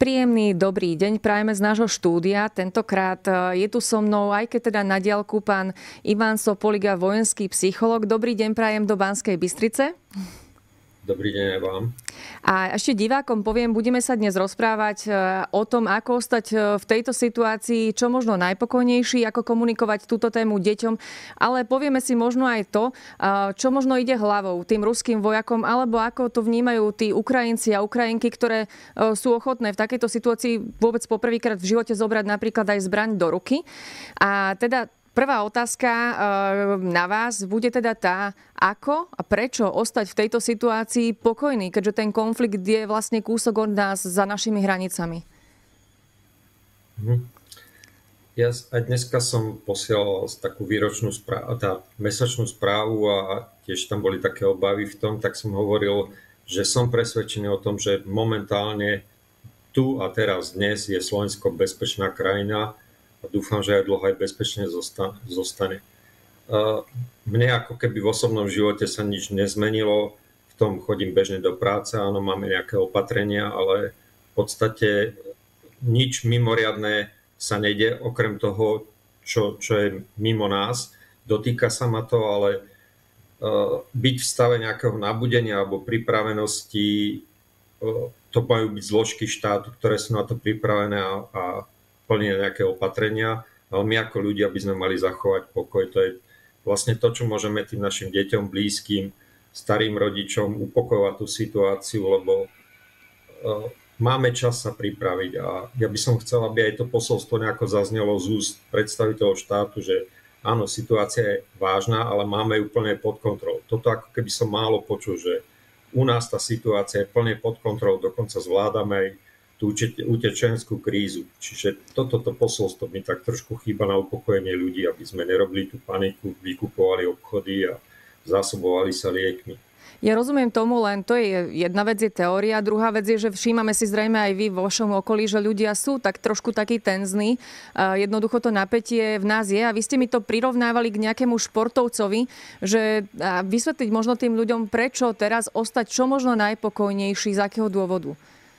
Príjemný dobrý deň prajeme z nášho štúdia. Tentokrát je tu so mnou, aj keď teda na diaľku, pán Ivan Sopoliga, vojenský psychológ. Dobrý deň prajem do Banskej Bystrice. Dobrý deň aj vám. A ešte divákom poviem, budeme sa dnes rozprávať o tom, ako ostať v tejto situácii čo možno najpokojnejší, ako komunikovať túto tému deťom, ale povieme si možno aj to, čo možno ide hlavou tým ruským vojakom, alebo ako to vnímajú tí Ukrajinci a Ukrajinky, ktoré sú ochotné v takejto situácii vôbec poprvýkrát v živote zobrať napríklad aj zbraň do ruky. A teda prvá otázka na vás bude teda tá, ako a prečo ostať v tejto situácii pokojný, keďže ten konflikt je vlastne kúsok od nás za našimi hranicami. Ja aj dneska som posielal takú výročnú správu, mesačnú správu a tiež tam boli také obavy v tom, tak som hovoril, že som presvedčený o tom, že momentálne tu a teraz dnes je Slovensko bezpečná krajina a dúfam, že aj dlho aj bezpečne zostane. Mne ako keby v osobnom živote sa nič nezmenilo, v tom chodím bežne do práce, áno, máme nejaké opatrenia, ale v podstate nič mimoriadne sa nejde, okrem toho, čo je mimo nás. Dotýka sa ma to, ale byť v stave nejakého nabudenia alebo pripravenosti, to majú byť zložky štátu, ktoré sú na to pripravené a plnia nejaké opatrenia, ale my ako ľudia by sme mali zachovať pokoj. To je vlastne to, čo môžeme tým našim deťom, blízkym, starým rodičom upokojovať tú situáciu, lebo máme čas sa pripraviť a ja by som chcel, aby aj to posolstvo nejako zaznelo z úst predstaviteľov štátu, že áno, situácia je vážna, ale máme ju plne pod kontrolou. Toto ako keby som málo počul, že u nás tá situácia je plne pod kontrolou, dokonca zvládame aj tú utečenskú krízu. Čiže toto posolstvo mi tak trošku chýba na upokojenie ľudí, aby sme nerobili tú paniku, vykupovali obchody a zásobovali sa liekmi. Ja rozumiem tomu, len to je jedna vec, je teória. Druhá vec je, že všímame si zrejme aj vy vo vašom okolí, že ľudia sú tak trošku takí tenzní. Jednoducho to napätie v nás je. A vy ste mi to prirovnávali k nejakému športovcovi, že vysvetliť možno tým ľuďom, prečo teraz ostať čo možno najpokojnejší, z akého dôvodu.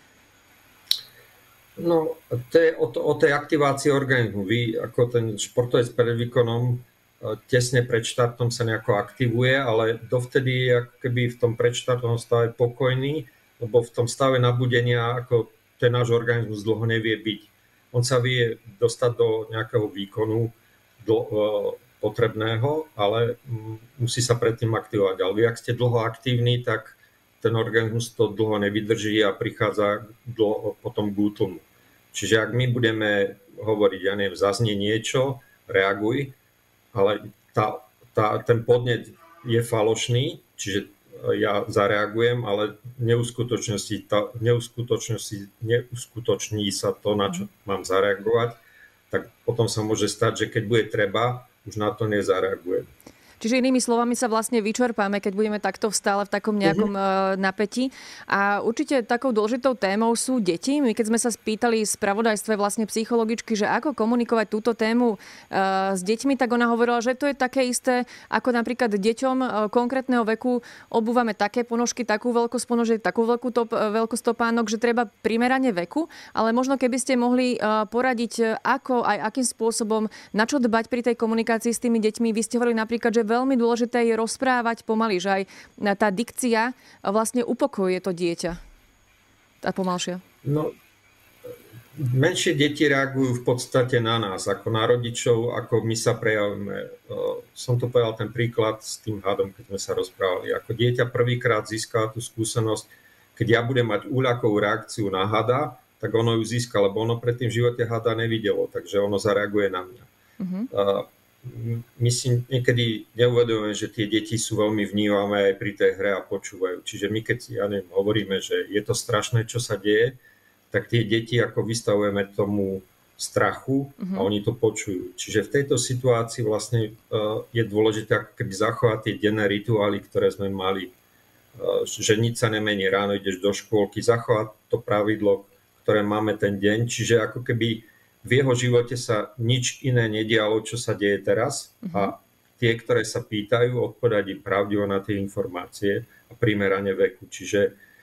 No, to je o tej aktivácii organizmu. Vy, ako ten športovec pred výkonom, tesne pred štartom sa nejako aktivuje, ale dovtedy je ako keby v tom predštartovom stave pokojný, lebo v tom stave nabudenia ako ten náš organizmus dlho nevie byť. On sa vie dostať do nejakého výkonu potrebného, ale musí sa predtým aktivovať. Ale vy, ak ste dlho aktívni, tak ten organizmus to dlho nevydrží a prichádza potom k útlmu. Čiže ak my budeme hovoriť, ja neviem, zaznie niečo, reaguj, ale ten podnet je falošný, čiže ja zareagujem, ale neuskutoční sa to, na čo mám zareagovať, tak potom sa môže stať, že keď bude treba, už na to nezareagujem. Čiže inými slovami sa vlastne vyčerpáme, keď budeme takto stále v takom nejakom napätí. A určite takou dôležitou témou sú deti. My keď sme sa spýtali spravodajstve vlastne psychologičky, že ako komunikovať túto tému s deťmi, tak ona hovorila, že to je také isté, ako napríklad deťom konkrétneho veku obúvame také ponožky, takú veľkosť ponožiek, takú veľkosť topánok, že treba primerane veku. Ale možno keby ste mohli poradiť, ako aj akým spôsobom, na čo dbať pri tej komunikácii s tými deťmi. Vy ste hovorili napríklad, že veľmi dôležité je rozprávať pomaly, že aj tá dikcia vlastne upokojuje to dieťa. Tá pomalšia. No, menšie deti reagujú v podstate na nás, ako na rodičov, ako my sa prejavíme. Som to povedal ten príklad s tým hadom, keď sme sa rozprávali. Ako dieťa prvýkrát získa tú skúsenosť, keď ja budem mať úľakovú reakciu na hada, tak ono ju získa, lebo ono predtým v živote hada nevidelo, takže ono zareaguje na mňa. My si niekedy neuvedomujeme, že tie deti sú veľmi vnímavé aj pri tej hre a počúvajú. Čiže my keď hovoríme, že je to strašné, čo sa deje, tak tie deti ako vystavujeme tomu strachu a oni to počujú. Čiže v tejto situácii vlastne je dôležité ako keby zachovať tie denné rituály, ktoré sme mali. Že nič sa nemení, ráno ideš do škôlky, zachovať to pravidlo, ktoré máme ten deň. Čiže ako keby v jeho živote sa nič iné nedialo, čo sa deje teraz a tie, ktoré sa pýtajú, odpovedať im pravdivo na tie informácie a primerane veku. Čiže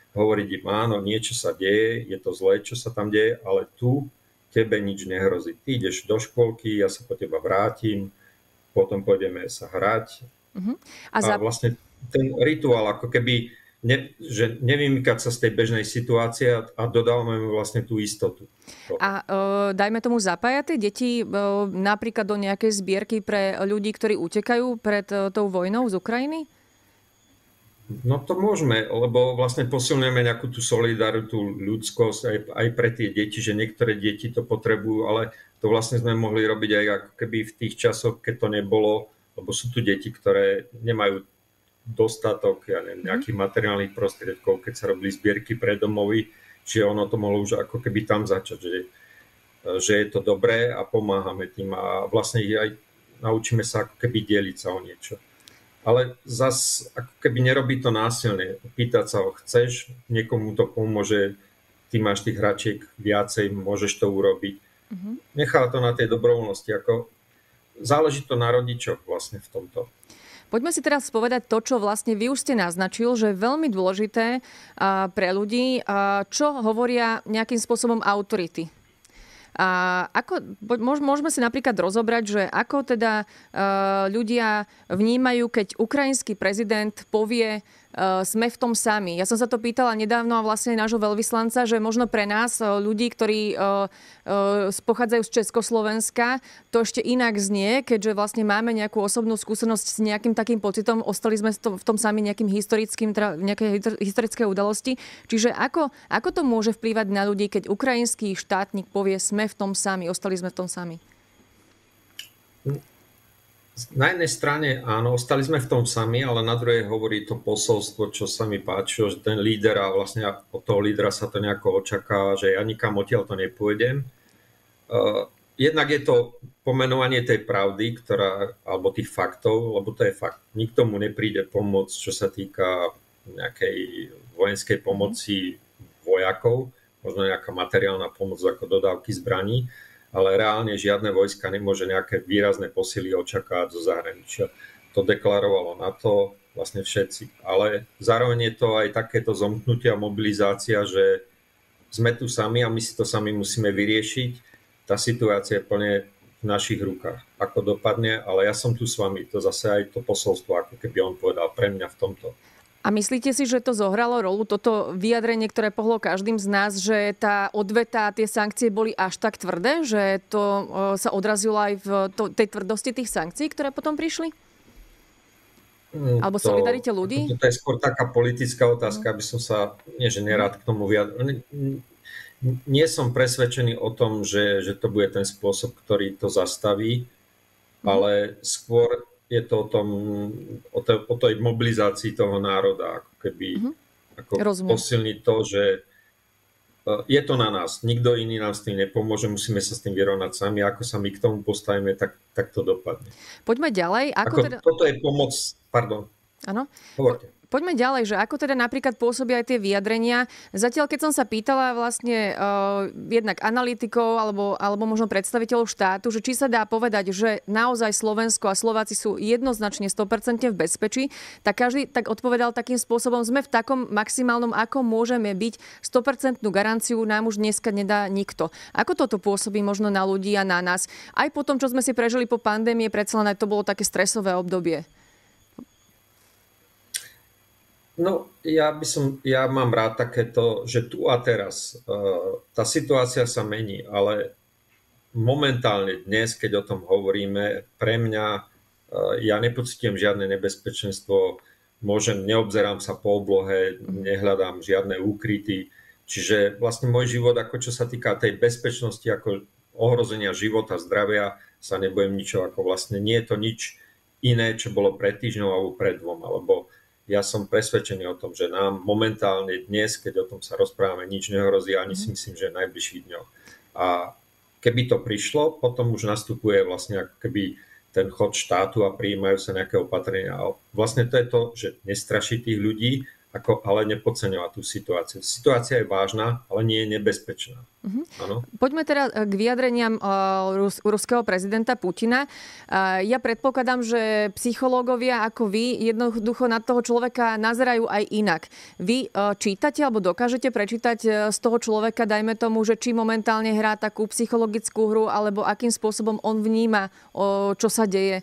hovoriť im áno, niečo sa deje, je to zlé, čo sa tam deje, ale tu tebe nič nehrozí. Ty ideš do škôlky, ja sa po teba vrátim, potom pôjdeme sa hrať. A vlastne ten rituál ako keby že nevymykať sa z tej bežnej situácie a dodávame mu vlastne tú istotu. A dajme tomu zapájate deti napríklad do nejakej zbierky pre ľudí, ktorí utekajú pred tou vojnou z Ukrajiny? No to môžeme, lebo vlastne posilňujeme nejakú tú solidaritu, ľudskosť aj pre tie deti, že niektoré deti to potrebujú, ale to vlastne sme mohli robiť aj ako keby v tých časoch, keď to nebolo, lebo sú tu deti, ktoré nemajú dostatok nejakých materiálnych prostriedkov, keď sa robili zbierky pre domovy, čiže ono to mohlo už ako keby tam začať, že je to dobré a pomáhame tým a vlastne aj naučíme sa ako keby deliť sa o niečo. Ale zas ako keby nerobí to násilne. Pýtať sa ho chceš, niekomu to pomôže, ty máš tých hračiek viacej, môžeš to urobiť. Nechá to na tej dobrovoľnosti. Záleží to na rodičoch vlastne v tomto. Poďme si teraz povedať to, čo vlastne vy už ste naznačil, že je veľmi dôležité pre ľudí, čo hovoria nejakým spôsobom autority. Môžeme si napríklad rozobrať, že ako teda ľudia vnímajú, keď ukrajinský prezident povie sme v tom sami. Ja som sa to pýtala nedávno a vlastne nášho veľvyslanca, že možno pre nás, ľudí, ktorí pochádzajú z Československa, to ešte inak znie, keďže vlastne máme nejakú osobnú skúsenosť s nejakým takým pocitom, ostali sme v tom sami nejakým nejaké historické udalosti. Čiže ako to môže vplývať na ľudí, keď ukrajinský štátnik povie sme v tom sami, ostali sme v tom sami? Na jednej strane áno, ostali sme v tom sami, ale na druhej hovorí to posolstvo, čo sa mi páčilo, že ten líder a vlastne od toho lídera sa to nejako očakáva, že ja nikam odtiaľ to nepôjdem. Jednak je to pomenovanie tej pravdy, alebo tých faktov, lebo to je fakt. Nikto mu nepríde pomôcť, čo sa týka nejakej vojenskej pomoci vojakov, možno nejaká materiálna pomoc ako dodávky zbraní, ale reálne žiadne vojska nemôže nejaké výrazné posily očakávať zo zahraničia. To deklarovalo NATO, vlastne všetci. Ale zároveň je to aj takéto zomknutie a mobilizácia, že sme tu sami a my si to sami musíme vyriešiť. Tá situácia je plne v našich rukách. Ako dopadne, ale ja som tu s vami. To zase aj to posolstvo, ako keby on povedal pre mňa v tomto. A myslíte si, že to zohralo rolu, toto vyjadrenie, ktoré pohlo každým z nás, že tá odveta a tie sankcie boli až tak tvrdé, že to sa odrazilo aj v tej tvrdosti tých sankcií, ktoré potom prišli? Alebo solidarite ľudí? To je skôr taká politická otázka, aby som sa, nie že nerád k tomu vyjadril. Nie som presvedčený o tom, že to bude ten spôsob, ktorý to zastaví, ale skôr je to o tej mobilizácii toho národa, ako keby posilniť to, že je to na nás. Nikto iný nám s tým nepomôže, musíme sa s tým vyrovnať sami. Ako sa my k tomu postavíme, tak to dopadne. Poďme ďalej. Toto je pomoc. Pardon. Áno. Hovorte. Poďme ďalej, že ako teda napríklad pôsobia aj tie vyjadrenia. Zatiaľ, keď som sa pýtala vlastne jednak analytikov alebo možno predstaviteľov štátu, že či sa dá povedať, že naozaj Slovensko a Slováci sú jednoznačne 100% v bezpečí, tak každý tak odpovedal takým spôsobom, sme v takom maximálnom, ako môžeme byť, 100% garanciu nám už dneska nedá nikto. Ako toto pôsobí možno na ľudí a na nás? Aj po tom, čo sme si prežili po pandémie, predsa len aj to bolo také stresové obdobie. No, ja mám rád takéto, že tu a teraz tá situácia sa mení, ale momentálne dnes, keď o tom hovoríme, pre mňa ja nepocítim žiadne nebezpečenstvo, neobzerám sa po oblohe, nehľadám žiadne úkryty, čiže vlastne môj život, ako čo sa týka tej bezpečnosti, ako ohrozenia života, zdravia, sa nebojím ničo, ako vlastne nie je to nič iné, čo bolo pred týždňom alebo pred dvoma, alebo ja som presvedčený o tom, že nám momentálne dnes, keď o tom sa rozprávame, nič nehrozí, ani si myslím, že v najbližších dňoch. A keby to prišlo, potom už nastupuje vlastne ako keby ten chod štátu a prijímajú sa nejaké opatrenia. A vlastne to je to, že nestraší tých ľudí, ale nepodceňovať tú situáciu. Situácia je vážna, ale nie je nebezpečná. Áno? Poďme teda k vyjadreniam ruského prezidenta Putina. Ja predpokladám, že psychológovia ako vy jednoducho na toho človeka nazerajú aj inak. Vy čítate alebo dokážete prečítať z toho človeka, dajme tomu, že či momentálne hrá takú psychologickú hru, alebo akým spôsobom on vníma, čo sa deje?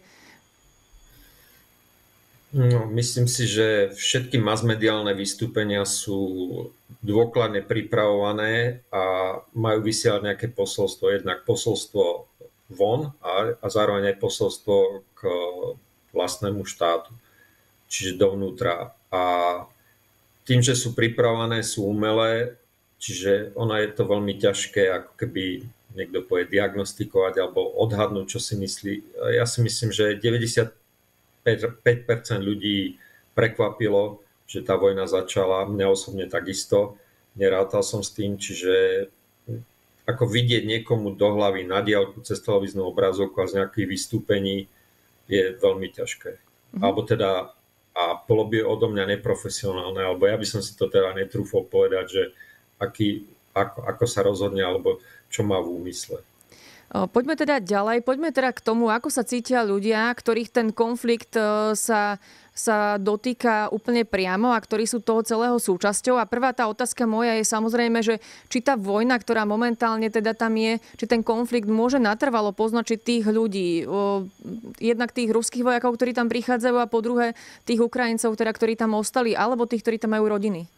No, myslím si, že všetky masmediálne vystúpenia sú dôkladne pripravované a majú vysielať nejaké posolstvo. Jednak posolstvo von a zároveň aj posolstvo k vlastnému štátu, čiže dovnútra. A tým, že sú pripravované, sú umelé, čiže ono je to veľmi ťažké, ako keby niekto povie diagnostikovať alebo odhadnúť, čo si myslí. Ja si myslím, že 5% ľudí prekvapilo, že tá vojna začala. Mňa osobne takisto. Nerátal som s tým, čiže ako vidieť niekomu do hlavy na diaľku cez televíznu obrazovku a z nejakých vystúpení je veľmi ťažké. Alebo teda, a bolo by odo mňa neprofesionálne, alebo ja by som si to teda netrúfol povedať, že ako sa rozhodne, alebo čo má v úmysle. Poďme teda ďalej, poďme teda k tomu, ako sa cítia ľudia, ktorých ten konflikt sa dotýka úplne priamo a ktorí sú toho celého súčasťou. A prvá tá otázka moja je samozrejme, že či tá vojna, ktorá momentálne teda tam je, či ten konflikt môže natrvalo poznačiť tých ľudí. Jednak tých ruských vojakov, ktorí tam prichádzajú, a po druhé tých Ukrajincov, teda, ktorí tam ostali, alebo tých, ktorí tam majú rodiny.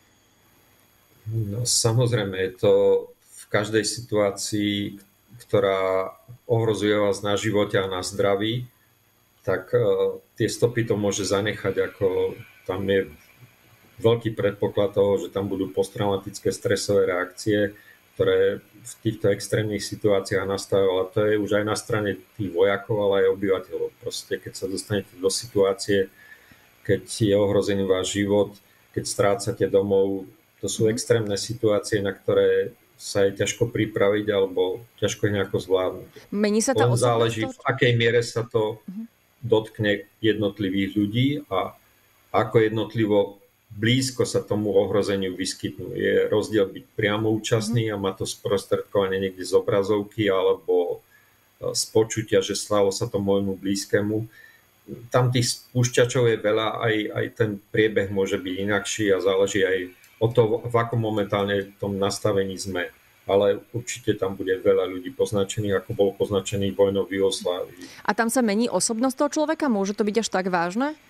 No, samozrejme, je to v každej situácii, ktorá ohrozuje vás na živote a na zdraví, tak tie stopy to môže zanechať, ako tam je veľký predpoklad toho, že tam budú posttraumatické stresové reakcie, ktoré v týchto extrémnych situáciách nastavujú, ale to je už aj na strane tých vojakov, ale aj obyvateľov. Proste, keď sa dostanete do situácie, keď je ohrozený váš život, keď strácate domov, to sú extrémne situácie, na ktoré sa je ťažko pripraviť alebo ťažko ich nejako zvládnuť. Mení sa tá osobnosť? Záleží, v akej miere sa to dotkne jednotlivých ľudí a ako jednotlivo blízko sa tomu ohrozeniu vyskytnú. Je rozdiel byť priamo účastný a má to sprostredkovanie niekde z obrazovky alebo z počutia, že stalo sa to môjmu blízkemu. Tam tých spúšťačov je veľa, aj ten priebeh môže byť inakší a záleží aj o to, v akom momentálne v tom nastavení sme. Ale určite tam bude veľa ľudí poznačených, ako bolo poznačený vojnou v Jugoslávii. A tam sa mení osobnosť toho človeka? Môže to byť až tak vážne?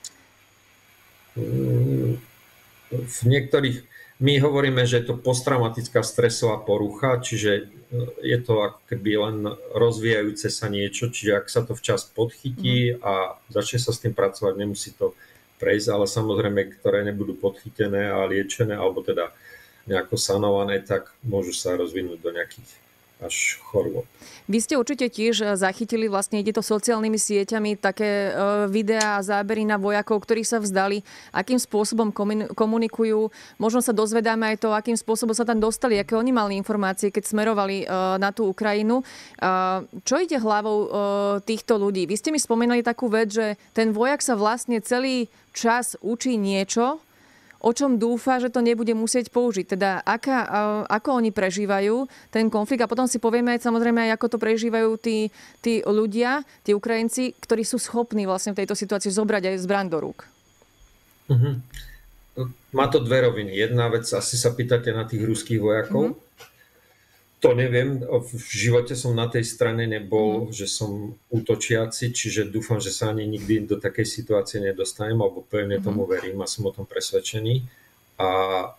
V niektorých... My hovoríme, že je to posttraumatická stresová porucha, čiže je to ako keby len rozvíjajúce sa niečo, čiže ak sa to včas podchytí a začne sa s tým pracovať, nemusí to prejsť, ale samozrejme, ktoré nebudú podchytené a liečené, alebo teda nejako sanované, tak môžu sa rozvinúť do nejakých až chorôb. Vy ste určite tiež zachytili, vlastne ide to sociálnymi sieťami, také videá a zábery na vojakov, ktorí sa vzdali, akým spôsobom komunikujú. Možno sa dozvedáme aj to, akým spôsobom sa tam dostali, aké oni mali informácie, keď smerovali na tú Ukrajinu. Čo ide hlavou týchto ľudí? Vy ste mi spomenuli takú vec, že ten vojak sa vlastne celý čas učí niečo, o čom dúfa, že to nebude musieť použiť. Teda ako oni prežívajú ten konflikt a potom si povieme aj samozrejme aj ako to prežívajú tí ľudia, tí Ukrajinci, ktorí sú schopní vlastne v tejto situácii zobrať aj zbraň do rúk. Má to dve roviny. Jedna vec, asi sa pýtate na tých ruských vojakov. To neviem, v živote som na tej strane nebol, že som útočiaci, čiže dúfam, že sa ani nikdy do takej situácie nedostanem, alebo pevne tomu verím a som o tom presvedčený. A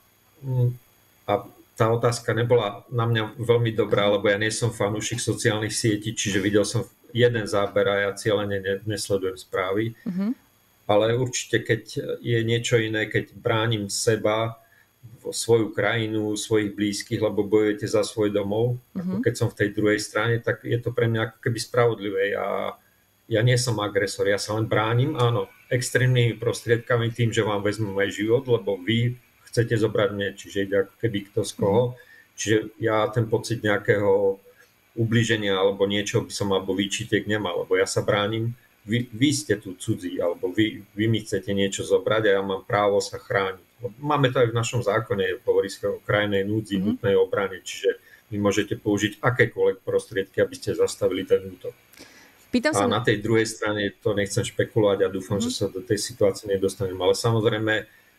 tá otázka nebola na mňa veľmi dobrá, lebo ja nie som fanúšik sociálnych sietí, čiže videl som jeden záber a ja cieľene nesledujem správy. Ale určite, keď je niečo iné, keď bránim seba, svoju krajinu, svojich blízkych, lebo bojujete za svoj domov. Ako keď som v tej druhej strane, tak je to pre mňa ako keby spravodlivé. Ja nie som agresor, ja sa len bránim, áno, extrémnymi prostriedkami, tým, že vám vezmú aj život, lebo vy chcete zobrať mne, čiže ide ako keby kto z koho. Čiže ja ten pocit nejakého ublíženia alebo niečo by som alebo výčitek nemal, lebo ja sa bránim, vy ste tu cudzí, alebo vy mi chcete niečo zobrať a ja mám právo sa chrániť. Máme to aj v našom zákone, hovorí sa o krajnej núdzi, nutnej obrane, čiže vy môžete použiť akékoľvek prostriedky, aby ste zastavili ten útok. A na tej druhej strane to nechcem špekulovať a dúfam, že sa do tej situácie nedostanem. Ale samozrejme,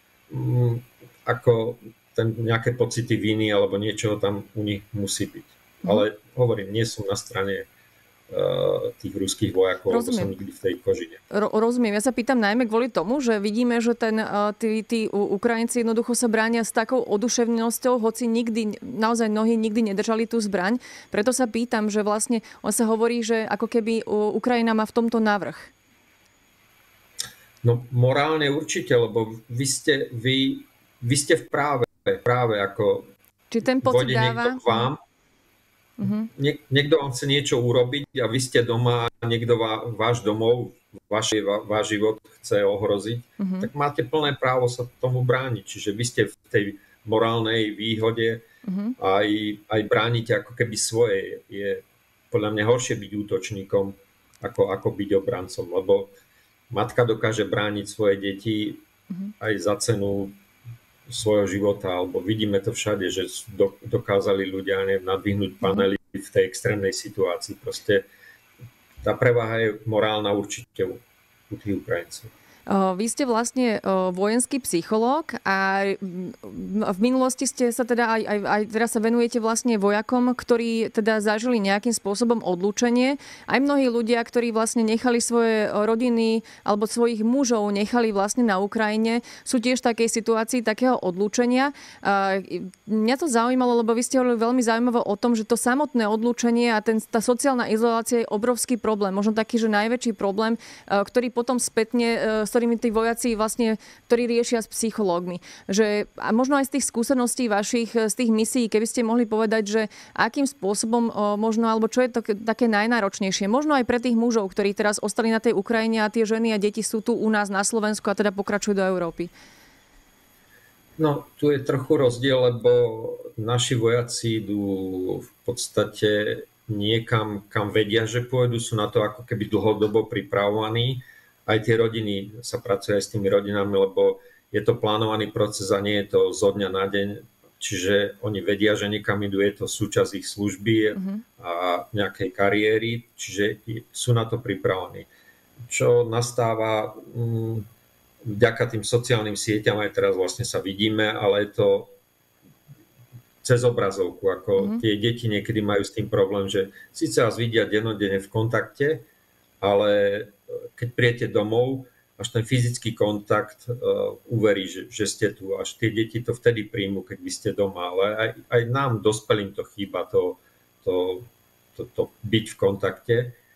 ako nejaké pocity viny alebo niečoho tam u nich musí byť. Ale hovorím, nie som na strane tých ruských vojakov, lebo som nikdy v tej koži. Rozumiem. Ja sa pýtam najmä kvôli tomu, že vidíme, že tí Ukrajinci jednoducho sa bránia s takou oduševnenosťou, hoci naozaj mnohí nikdy nedržali tú zbraň. Preto sa pýtam, že vlastne on sa hovorí, že ako keby Ukrajina má v tomto navrch. No morálne určite, lebo vy ste v práve ako či ten pocit dáva niekto k vám. Niekto vám chce niečo urobiť a vy ste doma a niekto váš domov, váš život chce ohroziť, tak máte plné právo sa tomu brániť. Čiže vy ste v tej morálnej výhode a aj bránite ako keby svoje. Je podľa mňa horšie byť útočníkom, ako byť obrancom, lebo matka dokáže brániť svoje deti aj za cenu svojho života, alebo vidíme to všade, že dokázali ľudia nadvihnúť panely v tej extrémnej situácii. Proste tá prevaha je morálna určite u tých Ukrajincov. Vy ste vlastne vojenský psychológ a v minulosti ste sa teda aj teraz sa venujete vlastne vojakom, ktorí teda zažili nejakým spôsobom odlúčenie. Aj mnohí ľudia, ktorí vlastne nechali svoje rodiny alebo svojich mužov nechali vlastne na Ukrajine, sú tiež v takej situácii takého odlúčenia. Mňa to zaujímalo, lebo vy ste hovorili veľmi zaujímavo o tom, že to samotné odlúčenie a tá sociálna izolácia je obrovský problém. Možno taký, že najväčší problém, ktorý potom spätne s ktorými tí vojaci vlastne, ktorí riešia s psychológmi. A možno aj z tých skúseností vašich, z tých misií, keby ste mohli povedať, že akým spôsobom možno, alebo čo je to také najnáročnejšie. Možno aj pre tých mužov, ktorí teraz ostali na tej Ukrajine a tie ženy a deti sú tu u nás na Slovensku a teda pokračujú do Európy. No, tu je trochu rozdiel, lebo naši vojaci idú v podstate niekam, kam vedia, že pôjdu, sú na to ako keby dlhodobo pripravovaní. Aj tie rodiny, sa pracuje aj s tými rodinami, lebo je to plánovaný proces a nie je to zo dňa na deň. Čiže oni vedia, že niekam idú, je to súčasť ich služby a nejakej kariéry, čiže sú na to pripravení. Čo nastáva vďaka tým sociálnym sieťam, aj teraz vlastne sa vidíme, ale je to cez obrazovku. Ako tie deti niekedy majú s tým problém, že síce vás vidia dennodenne v kontakte, ale keď prijete domov, až ten fyzický kontakt uverí, že ste tu. Až tie deti to vtedy príjmu, keď vy ste doma. Ale aj nám, dospelým, to chýba, to byť v kontakte.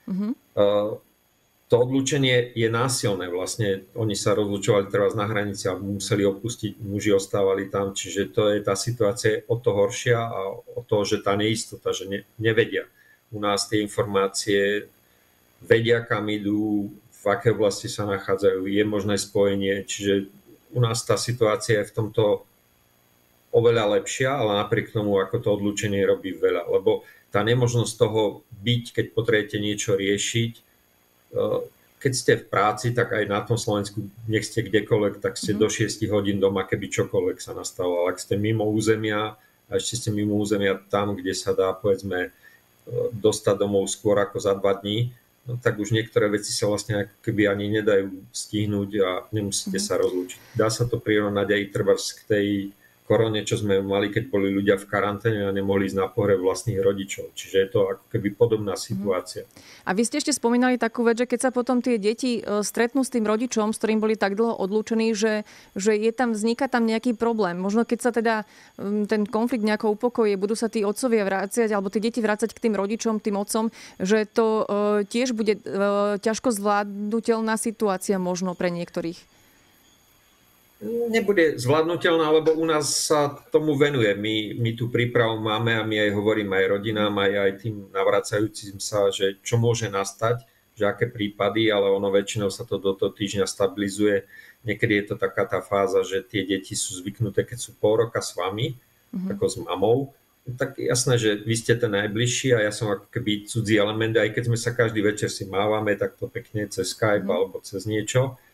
To odlúčenie je násilné. Vlastne oni sa rozlúčovali teraz na hranici a museli opustiť, muži ostávali tam. Čiže to je tá situácia o to horšia a o to, že tá neistota, že nevedia. U nás tie informácie vedia, kam idú, v aké oblasti sa nachádzajú, je možné spojenie. Čiže u nás tá situácia je v tomto oveľa lepšia, ale napriek tomu, ako to odlúčenie robí veľa. Lebo tá nemožnosť toho byť, keď potrebujete niečo riešiť, keď ste v práci, tak aj na tom Slovensku, nech ste kdekoľvek, tak ste do 6 hodín doma, keby čokoľvek sa nastalo. Ale ak ste mimo územia, a ešte ste mimo územia tam, kde sa dá, povedzme, dostať domov skôr ako za 2 dní, no tak už niektoré veci sa vlastne ako keby ani nedajú stihnúť a nemusíte sa rozlúčiť. Dá sa to prirovnať aj trebárs k tej korone, čo sme mali, keď boli ľudia v karanténe a nemohli ísť na pohreb vlastných rodičov. Čiže je to ako keby podobná situácia. A vy ste ešte spomínali takú vec, že keď sa potom tie deti stretnú s tým rodičom, s ktorým boli tak dlho odlúčení, že vzniká tam nejaký problém. Možno keď sa teda ten konflikt nejako upokojí, budú sa tí otcovia vrácať, alebo tie deti vrácať k tým rodičom, tým otcom, že to tiež bude ťažko zvládnutelná situácia možno pre niektorých. Nebude zvládnutelná, lebo u nás sa tomu venuje. My tú prípravu máme a my aj hovoríme aj rodinám, aj tým navracajúcim sa, že čo môže nastať, že aké prípady, ale ono väčšinou sa to do toho týždňa stabilizuje. Niekedy je to taká tá fáza, že tie deti sú zvyknuté, keď sú pol roka s vami, ako s mamou. Tak jasné, že vy ste ten najbližší a ja som ako keby cudzí element, aj keď sme sa každý večer si mávame takto pekne cez Skype alebo cez niečo.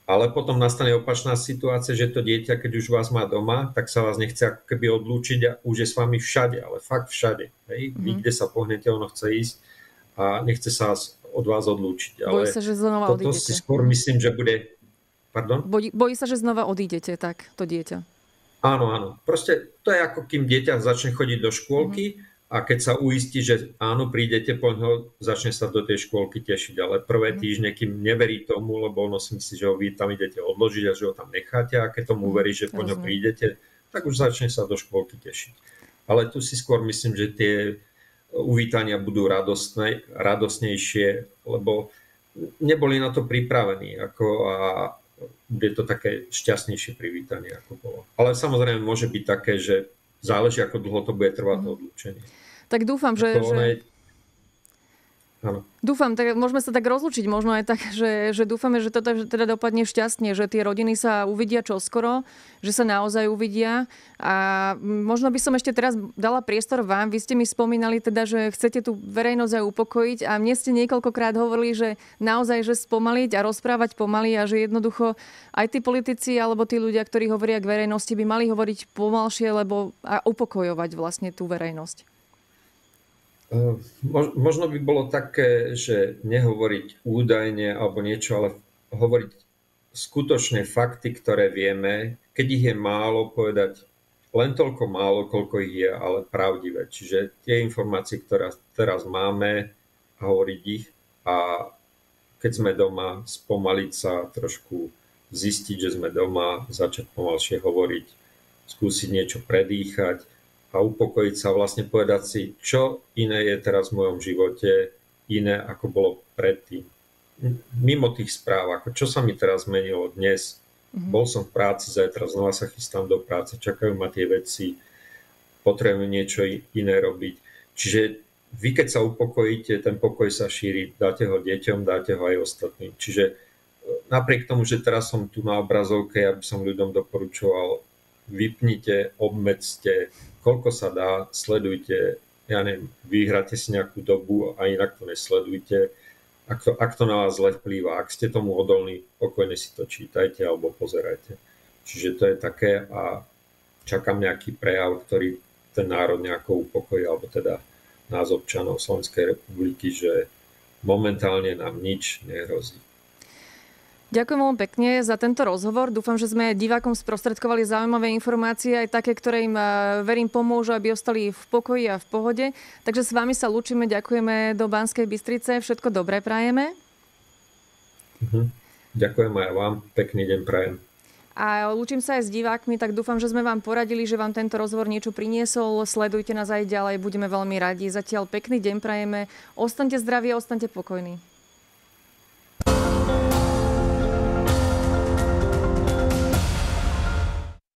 Ale potom nastane opačná situácia, že to dieťa, keď už vás má doma, tak sa vás nechce ako keby odlúčiť a už je s vami všade, ale fakt všade. Hej? Vy, kde sa pohnete, ono chce ísť a nechce sa od vás odlúčiť. Ale Bojí sa, že znova toto odídete. si skôr myslím, že bude... Pardon? Bojí sa, že znova odídete, tak, to dieťa. Áno. Proste to je ako kým dieťa začne chodiť do škôlky, a keď sa uistí, že áno, prídete po ňo, začne sa do tej škôlky tešiť. Ale prvé týždne, kým neverí tomu, lebo ono si myslí, že ho vy tam idete odložiť a že ho tam necháte, a keď tomu uverí, že po ňo prídete, tak už začne sa do škôlky tešiť. Ale tu si skôr myslím, že tie uvítania budú radosnejšie, lebo neboli na to pripravení. A bude to také šťastnejšie privítanie, ako bolo. Ale samozrejme môže byť také, že záleží, ako dlho to bude trvať to odlúčenie. Tak dúfam, Dúfam, tak môžeme sa tak rozlúčiť možno aj tak, že dúfame, že to teda dopadne šťastne, že tie rodiny sa uvidia čoskoro, že sa naozaj uvidia. A možno by som ešte teraz dala priestor vám. Vy ste mi spomínali teda, že chcete tú verejnosť aj upokojiť, a mne ste niekoľkokrát hovorili, že naozaj, že spomaliť a rozprávať pomaly, a že jednoducho aj tí politici alebo tí ľudia, ktorí hovoria k verejnosti, by mali hovoriť pomalšie, lebo a upokojovať vlastne tú verejnosť. Možno by bolo také, že nehovoriť údajne alebo niečo, ale hovoriť skutočné fakty, ktoré vieme. Keď ich je málo, povedať len toľko málo, koľko ich je, ale pravdivé. Čiže tie informácie, ktoré teraz máme, hovoriť ich, a keď sme doma, spomaliť sa, trošku zistiť, že sme doma, začať pomalšie hovoriť, skúsiť niečo predýchať a upokojiť sa, vlastne povedať si, čo iné je teraz v mojom živote, iné ako bolo predtým. Mimo tých správ, ako čo sa mi teraz zmenilo dnes. Bol som v práci, zajtra znova sa chystám do práce, čakajú ma tie veci, potrebujem niečo iné robiť. Čiže vy, keď sa upokojíte, ten pokoj sa šíri, dáte ho deťom, dáte ho aj ostatným. Čiže napriek tomu, že teraz som tu na obrazovke, ja by som ľuďom doporučoval, vypnite, obmedzte, koľko sa dá, sledujte, ja neviem, vyhráte si nejakú dobu a inak to nesledujte. Ak to na vás zle vplýva, ak ste tomu odolní, pokojne si to čítajte alebo pozerajte. Čiže to je také, a čakám nejaký prejav, ktorý ten národ nejako upokojí, alebo teda nás, občanov Slovenskej republiky, že momentálne nám nič nehrozí. Ďakujem veľmi pekne za tento rozhovor. Dúfam, že sme divákom sprostredkovali zaujímavé informácie, aj také, ktoré im, verím, pomôžu, aby ostali v pokoji a v pohode. Takže s vami sa lúčime, ďakujeme do Banskej Bystrice. Všetko dobré prajeme. Ďakujem aj vám. Pekný deň prajem. A lúčim sa aj s divákmi, tak dúfam, že sme vám poradili, že vám tento rozhovor niečo priniesol. Sledujte nás aj ďalej, budeme veľmi radi. Zatiaľ pekný deň prajeme. Ostaňte zdraví a ostaňte pokojní.